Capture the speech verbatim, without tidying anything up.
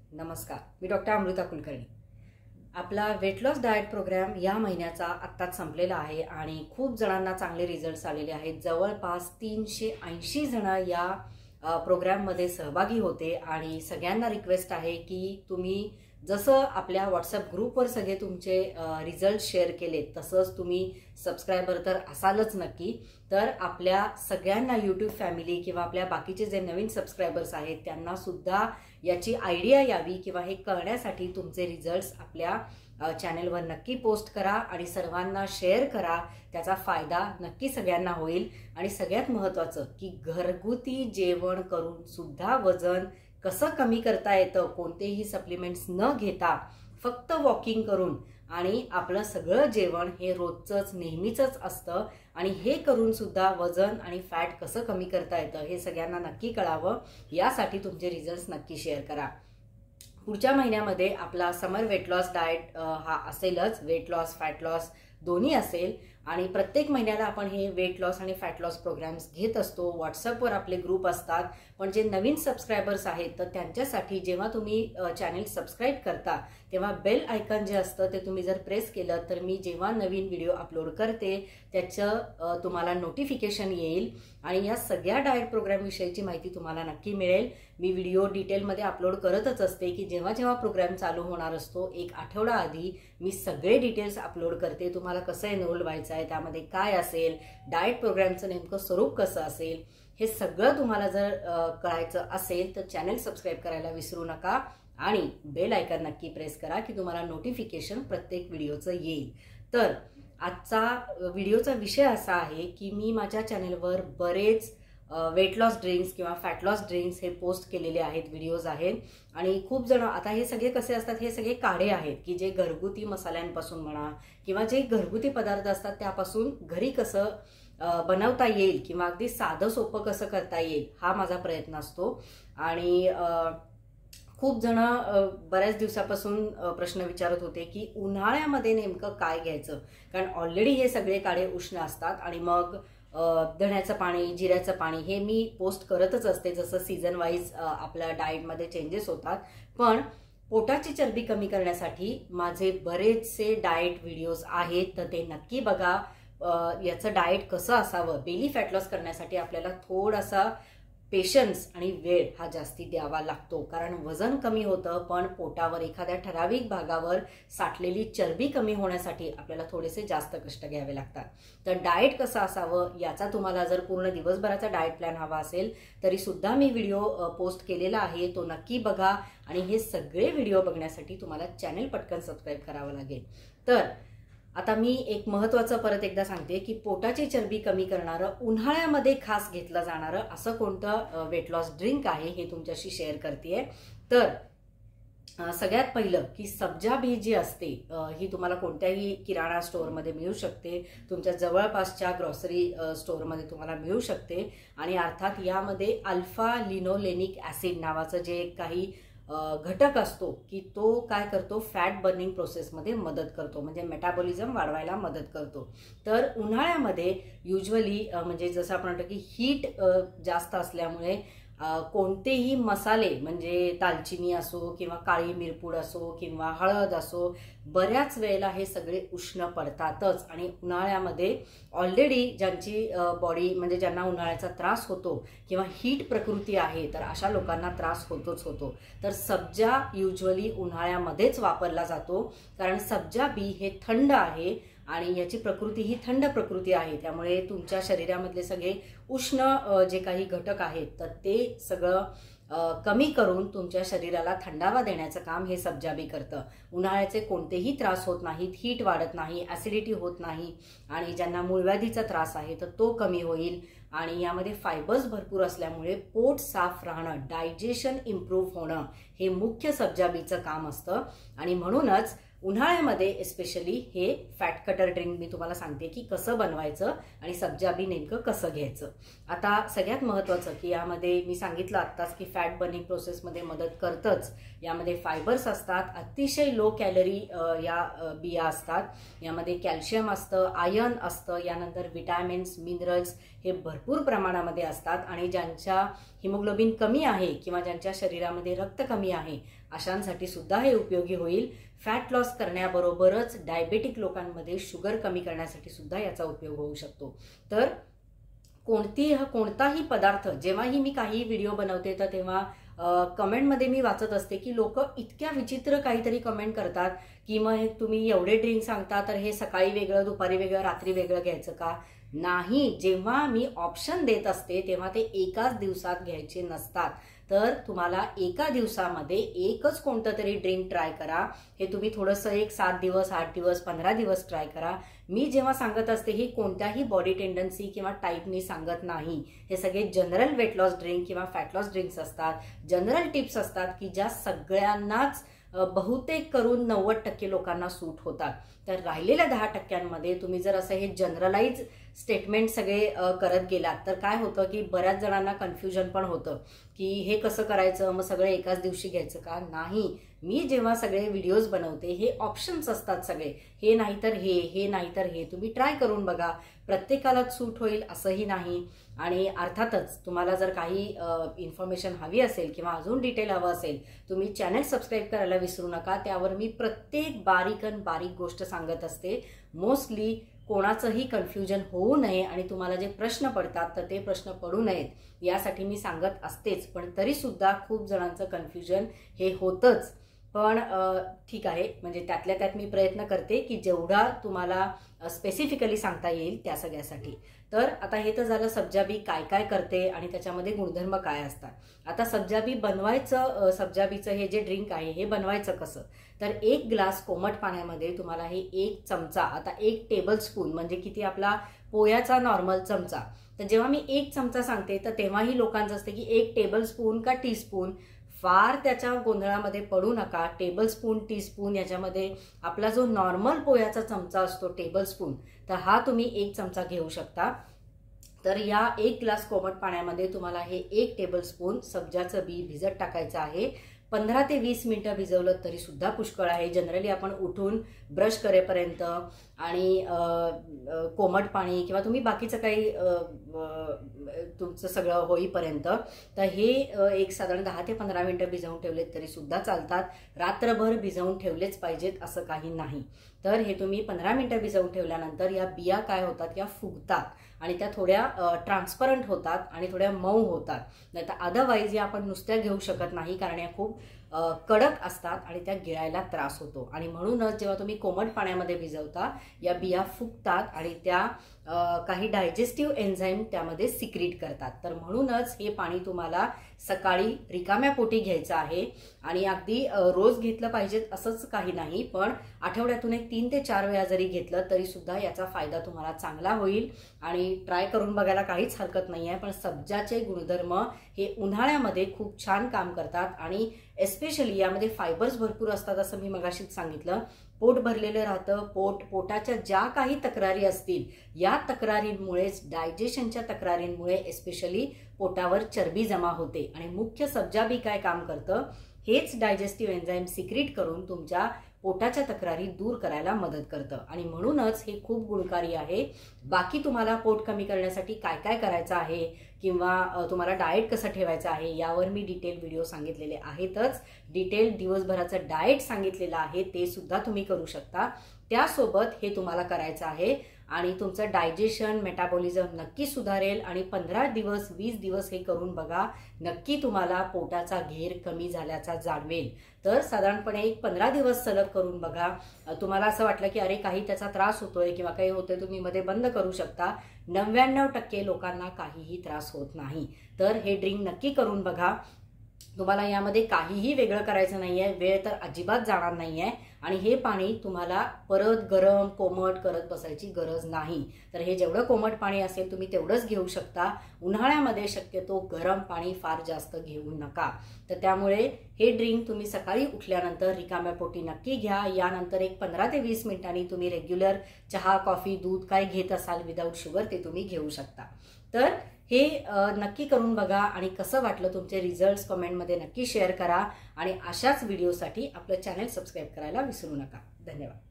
नमस्कार, मी डॉक्टर अमृता कुलकर्णी। आपला weight loss diet programme या महिन्याचा आत्ताच संपलेला आहे आणि खूप जणांना चांगले रिझल्ट्स आलेले आहेत। जवळपास तीनशे ऐंशी जण या प्रोग्राममध्ये सहभागी होते आणि सगळ्यांना रिक्वेस्ट आहे की तुम्ही जसं आपल्या व्हॉट्सअप ग्रुपवर सगळे तुमचे रिझल्ट शेअर केले तसंच तुम्ही सबस्क्रायबर तर असालच नक्की। तर आपल्या सगळ्यांना यूट्यूब फॅमिली किंवा आपल्या बाकीचे जे नवीन सबस्क्रायबर्स आहेत त्यांना सुद्धा याची आयडिया यावी किंवा हे कळण्यासाठी तुमचे रिझल्ट्स आपल्या चॅनलवर नक्की पोस्ट करा आणि सर्वांना शेअर करा। त्याचा फायदा नक्की सगळ्यांना होईल। आणि सगळ्यात महत्त्वाचं की घरगुती जेवण करून सुद्धा वजन कसं कमी करता येतं, कोणतेही सप्लिमेंट्स न घेता फक्त वॉकिंग करून, आणि आपलं सगळं जेवण हे रोजचंच नेहमीचंच असतं आणि हे करून सुद्धा वजन आणि फॅट कसं कमी करता येतं हे सगळ्यांना नक्की कळावं। यासाठी तुमचे रिझल्ट्स नक्की शेअर करा। पुढच्या महिन्यामध्ये आपला समर वेट लॉस डाएट हा असेलच, वेट लॉस फॅट लॉस दोन्ही असेल आणि प्रत्येक महिन्याला आपण हे वेट लॉस आणि फॅट लॉस प्रोग्राम्स घेत असतो। व्हॉट्सअपवर आपले ग्रुप असतात, पण जे नवीन सबस्क्रायबर्स आहेत तर त्यांच्यासाठी जेव्हा तुम्ही चॅनल सबस्क्राईब करता तेव्हा बेल आयकॉन जे असतं ते तुम्ही जर प्रेस केलं तर मी जेव्हा नवीन व्हिडिओ अपलोड करते त्याचं तुम्हाला नोटिफिकेशन येईल आणि या सगळ्या डाएट प्रोग्राम विषयीची माहिती तुम्हाला नक्की मिळेल। मी व्हिडिओ डिटेलमध्ये अपलोड करतच असते की जेव्हा जेव्हा प्रोग्राम चालू होणार असतो एक आठवडा आधी मी सगळे डिटेल्स अपलोड करते। तुम्हाला कसं एनरोल व्हायचं आहे, त्यामध्ये काय असेल, डाएट प्रोग्रामचं नेमकं स्वरूप कसं असेल, हे सगळं तुम्हाला जर कळायचं असेल तर चॅनल सबस्क्राईब करायला विसरू नका आणि बेल आयकॉन नक्की प्रेस करा की तुम्हाला नोटिफिकेशन प्रत्येक व्हिडिओचं येईल। तर आजचा व्हिडिओचा विषय असा आहे की मी माझ्या चॅनलवर बरेच वेट लॉस ड्रिंक्स किंवा फॅट लॉस ड्रिंक्स हे पोस्ट केलेले आहेत, व्हिडिओज आहेत आणि खूप जण आता हे सगळे कसे असतात, हे सगळे काढे आहेत की जे घरगुती मसाल्यांपासून म्हणा किंवा जे घरगुती पदार्थ असतात त्यापासून घरी कसं बनवता येईल किंवा अगदी साधं सोपं कसं करता येईल हा माझा प्रयत्न असतो। आणि खूप जण बऱ्याच दिवसापासून प्रश्न विचारत होते की उन्हाळ्यामध्ये नेमकं काय घ्यायचं, कारण ऑलरेडी हे सगळे काढे उष्ण असतात आणि मग धण्याचं पाणी, जिऱ्याचं पाणी हे मी पोस्ट करतच असते जसं सीझन वाईज आपल्या डाएटमध्ये चेंजेस होतात। पण पोटाची चरबी कमी करण्यासाठी माझे बरेचसे डाएट व्हिडिओज आहेत तर ते नक्की बघा। याचं डाएट कसं असावं, बेली फॅट लॉस करण्यासाठी आपल्याला थोडासा पेशन्स आणि वेळ हा जास्ती द्यावा लागतो, कारण वजन कमी होतं पण पोटावर एखाद्या ठराविक भागावर साठलेली चरबी कमी होण्यासाठी आपल्याला थोडेसे जास्त कष्ट घ्यावे लागतात। तर डाएट कसं असावं याचा तुम्हाला जर पूर्ण दिवसभराचा डाएट प्लॅन हवा असेल तरी सुद्धा मी व्हिडिओ पोस्ट केलेला आहे, तो नक्की बघा। आणि हे सगळे व्हिडिओ बघण्यासाठी तुम्हाला चॅनल पटकन सबस्क्राईब करावं लागेल। तर आता मी एक महत्त्वाचं परत एकदा सांगते की पोटाची चरबी कमी करणारं उन्हाळ्यामध्ये खास घेतलं जाणारं असं कोणतं वेट लॉस ड्रिंक आहे हे तुमच्याशी शेअर करते। तर सगळ्यात पहिलं की सब्जा बी जी असते ही तुम्हाला कोणत्याही किराणा स्टोअरमध्ये मिळू शकते, तुमच्या जवळपासच्या ग्रॉसरी स्टोअरमध्ये तुम्हाला मिळू शकते। आणि अर्थात यामध्ये अल्फा लिनोलेनिक ॲसिड नावाचं जे काही घटक असतो की तो काय करतो, फॅट बर्निंग प्रोसेसमध्ये मदत करतो, म्हणजे मेटाबॉलिझम वाढवायला मदत करतो। तर उन्हाळ्यामध्ये युजली म्हणजे जसं आपण म्हणतो की हीट जास्त असल्यामुळे कोणतेही मसाले म्हणजे दालचिनी असो किंवा काळी मिरपूड असो किंवा हळद असो बऱ्याच वेळेला हे सगळे उष्ण पडतातच आणि उन्हाळ्यामध्ये ऑलरेडी ज्यांची बॉडी म्हणजे ज्यांना उन्हाळ्याचा त्रास होतो किंवा हीट प्रकृती आहे तर अशा लोकांना त्रास होतोच होतो। तर सब्जा युजली उन्हाळ्यामध्येच वापरला जातो, कारण सब्जा बी हे थंड आहे आणि याची प्रकृती ही थंड प्रकृती आहे, त्यामुळे तुमच्या शरीरामधले सगळे उष्ण जे काही घटक आहेत तर ते सगळं कमी करून तुमच्या शरीराला थंडावा देण्याचं काम हे सब्जा बी करतं। उन्हाळ्याचे कोणतेही त्रास होत नाहीत, हीट वाढत नाही, ॲसिडिटी होत नाही आणि ज्यांना मूळव्याधीचा त्रास आहे तर तो कमी होईल। आणि यामध्ये फायबर्स भरपूर असल्यामुळे पोट साफ राहणं, डायजेशन इम्प्रूव्ह होणं हे मुख्य सब्जा बीचं काम असतं। आणि म्हणूनच उन्हाळ्यामध्ये एस्पेशली हे फॅट कटर ड्रिंक मी तुम्हाला सांगते की कसं बनवायचं आणि सब्जा बी नेमकं कसं घ्यायचं। आता सगळ्यात महत्त्वाचं की यामध्ये मी सांगितलं आत्ताच की फॅट बर्निंग प्रोसेसमध्ये मदत करतच, यामध्ये फायबर्स असतात, अतिशय लो कॅलरी या बिया असतात, यामध्ये कॅल्शियम असतं, आयर्न असतं, यानंतर विटॅमिन्स मिनरल्स हे भरपूर प्रमाणामध्ये असतात आणि ज्यांच्या हिमोग्लोबिन कमी आहे किंवा ज्यांच्या शरीरामध्ये रक्त कमी आहे अशांसाठी सुद्धा हे उपयोगी होईल। फॅट लॉस करण्याबरोबरच डायबेटिक लोकांमध्ये शुगर कमी करण्यासाठी सुद्धा याचा उपयोग होऊ शकतो। तर कोणती कोणताही पदार्थ जेव्हाही मी काही व्हिडिओ बनवते तर तेव्हा कमेंटमध्ये मी वाचत असते की लोक इतक्या विचित्र काहीतरी कमेंट करतात की मग तुम्ही एवढे ड्रिंक सांगता तर हे सकाळी वेगळं दुपारी वेगळं रात्री वेगळं घ्यायचं का? नाही, जेव्हा मी ऑप्शन देत असते तेव्हा ते एकाच दिवसात घ्यायचे नसतात। तर तुम्हाला एका दिवसामध्ये एकच कोणतं तरी ड्रिंक ट्राय करा। हे तुम्ही थोडंसं एक सात दिवस आठ दिवस पंधरा दिवस ट्राय करा। मी जेव्हा सांगत असते हे कोणत्याही बॉडी टेंडन्सी किंवा टाईपनी सांगत नाही, हे सगळे जनरल वेट लॉस ड्रिंक किंवा फॅट लॉस ड्रिंक्स असतात, जनरल टिप्स असतात की ज्या सगळ्यांनाच बहुतेक करून नव्वद टक्के लोकांना सूट होतात। तर राहिलेल्या दहा टक्क्यांमध्ये तुम्ही जर असं हे जनरलाइज स्टेटमेंट सगळे करत गेलात तर काय होतं की बऱ्याच जणांना कन्फ्युजन पण होतं की हे कसं करायचं, मग सगळे एकाच दिवशी घ्यायचं का? नाही, मी जेव्हा सगळे व्हिडिओज बनवते हे ऑप्शन्स असतात सगळे, हे नाहीतर हे हे नाहीतर हे, तुम्ही ट्राय करून बघा, प्रत्येकालाच सूट होईल असंही नाही। आणि अर्थातच तुम्हाला जर काही इन्फॉर्मेशन हवी असेल किंवा अजून डिटेल हवं असेल तुम्ही चॅनल सबस्क्राईब करायला विसरू नका, त्यावर मी प्रत्येक बारीकन बारीक गोष्ट सांगत असते। मोस्टली कोणाचंही कन्फ्युजन होऊ नये आणि तुम्हाला जे प्रश्न पडतात तर ते प्रश्न पडू नयेत यासाठी मी सांगत असतेच, पण तरी सुद्धा खूप जणांचं कन्फ्युजन हे होतंच। पण ठीक आहे, म्हणजे त्यातल्या त्यात मी प्रयत्न करते की जेवढा तुम्हाला स्पेसिफिकली सांगता येईल त्या सगळ्यासाठी। तर आता हे तर झालं सब्जा बी काय काय करते आणि त्याच्यामध्ये गुणधर्म काय असतात। आता सब्जा बी बनवायचं, सब्जा बीचं हे जे ड्रिंक आहे हे बनवायचं कसं, तर एक ग्लास कोमट पाण्यामध्ये तुम्हाला हे एक चमचा, आता एक टेबल स्पून म्हणजे किती आपला पोह्याचा नॉर्मल चमचा, तर जेव्हा मी एक चमचा सांगते तर तेव्हाही लोकांचं असते की एक टेबल स्पून का टीस्पून, फार त्याच्या गोंधळामध्ये पडू नका। टेबल स्पून टीस्पून याच्यामध्ये आपला जो नॉर्मल पोह्याचा चमचा असतो टेबल स्पून, तर हा तुम्ही एक चमचा घेऊ शकता। तर या एक ग्लास कोमट पाण्यामध्ये तुम्हाला हे एक टेबल स्पून सब्जाचं बी भिजत टाकायचं आहे। पंधरा ते वीस मिनिटं भिजवलं तरी सुद्धा पुष्कळ आहे। जनरली आपण उठून ब्रश करेपर्यंत आणि कोमट पाणी किंवा तुम्ही बाकीचं काही तुमचं सगळं होईपर्यंत, तर हे एक साधारण दहा ते पंधरा मिनिटं भिजवून ठेवलेत तरी सुद्धा चालतात। रात्रभर भिजवून ठेवलेच पाहिजेत असं काही नाही। तर हे तुम्ही पंधरा मिनिटं भिजवून ठेवल्यानंतर या बिया काय होतात, या फुगतात आणि त्या थोड्या ट्रान्सपरंट होतात आणि थोड्या मऊ होतात। नाही तर अदरवाईज या आपण नुसत्या घेऊ शकत नाही, कारण या खूप कडक असतात आणि त्या गिळायला त्रास होतो। आणि म्हणूनच जेव्हा तुम्ही कोमट पाण्यामध्ये भिजवता या बिया फुगतात आणि त्या काही डायजेस्टिव्ह एन्झाईम त्यामध्ये सिक्रीट करतात। तर म्हणूनच हे पाणी तुम्हाला सकाळी रिकाम्या पोटी घ्यायचं आहे आणि अगदी रोज घेतलं पाहिजेत असंच काही नाही, पण आठवड्यातून एक तीन ते चार वेळा जरी घेतलं तरी सुद्धा याचा फायदा तुम्हाला चांगला होईल आणि ट्राय करून बघायला काहीच हरकत नाही आहे। पण सब्जाचे गुणधर्म हे उन्हाळ्यामध्ये खूप छान काम करतात आणि एस्पेशली यामध्ये फायबर्स भरपूर असतात असं मी मगाशीच सांगितलं। पोट भरलेलं राहतं, पोट पोटाच्या ज्या काही तक्रारी असतील या तक्रारींमुळेच, डायजेशनच्या तक्रारींमुळे एस्पेशली पोटावर चरबी जमा होते आणि मुख्य सब्जा बी काय काम करतं, हेच डायजेस्टिव्ह एन्झाईम सिक्रीट करून तुमच्या पोटाच्या तक्रारी दूर करायला मदत करतं आणि म्हणूनच हे खूप गुणकारी आहे। बाकी तुम्हाला पोट कमी करण्यासाठी काय काय करायचं आहे किंवा तुम्हाला डाएट कसं ठेवायचं आहे यावर मी डिटेल व्हिडिओ सांगितलेले आहेतच। डिटेल दिवसभराचं डाएट सांगितलेलं आहे, ते सुद्धा तुम्ही करू शकता। त्यासोबत हे तुम्हाला करायचं आहे आणि तुमचं डायजेशन मेटाबॉलिझम नक्की सुधारेल आणि पंधरा दिवस वीस दिवस हे करून बघा, नक्की तुम्हाला पोटाचा घेर कमी झाल्याचा जाणवेल। तर साधारणपणे एक पंधरा दिवस सलग करून बघा, तुम्हाला असं वाटलं की अरे काही त्याचा त्रास होतोय किंवा काही होतोय, तुम्ही मध्ये बंद करू शकता। नव्याण्णव टक्के लोकांना काहीही त्रास होत नाही। तर हे ड्रिंक नक्की करून बघा तुम्हाला यामध्ये काहीही वेगळं करायचं नाही आहे, वेळ तर अजिबात जाणार नाही आहे आणि हे पाणी तुम्हाला परत गरम कोमट करत बसायची गरज नाही। तर हे जेवढं कोमट पाणी असेल तुम्ही तेवढंच घेऊ शकता। उन्हाळ्यामध्ये शक्यतो गरम पाणी फार जास्त घेऊ नका। तर त्यामुळे हे ड्रिंक तुम्ही सकाळी उठल्यानंतर रिकाम्या पोटी नक्की घ्या। यानंतर एक पंधरा ते वीस मिनिटांनी तुम्ही रेग्युलर चहा कॉफी दूध काय घेत असाल विदाऊट शुगर ते तुम्ही घेऊ शकता। तर हे नक्की करून बघा आणि कसं वाटलं तुमचे रिझल्ट्स कमेंटमध्ये नक्की शेअर करा आणि अशाच व्हिडिओसाठी आपलं चॅनल सबस्क्राईब करायला विसरू नका। धन्यवाद।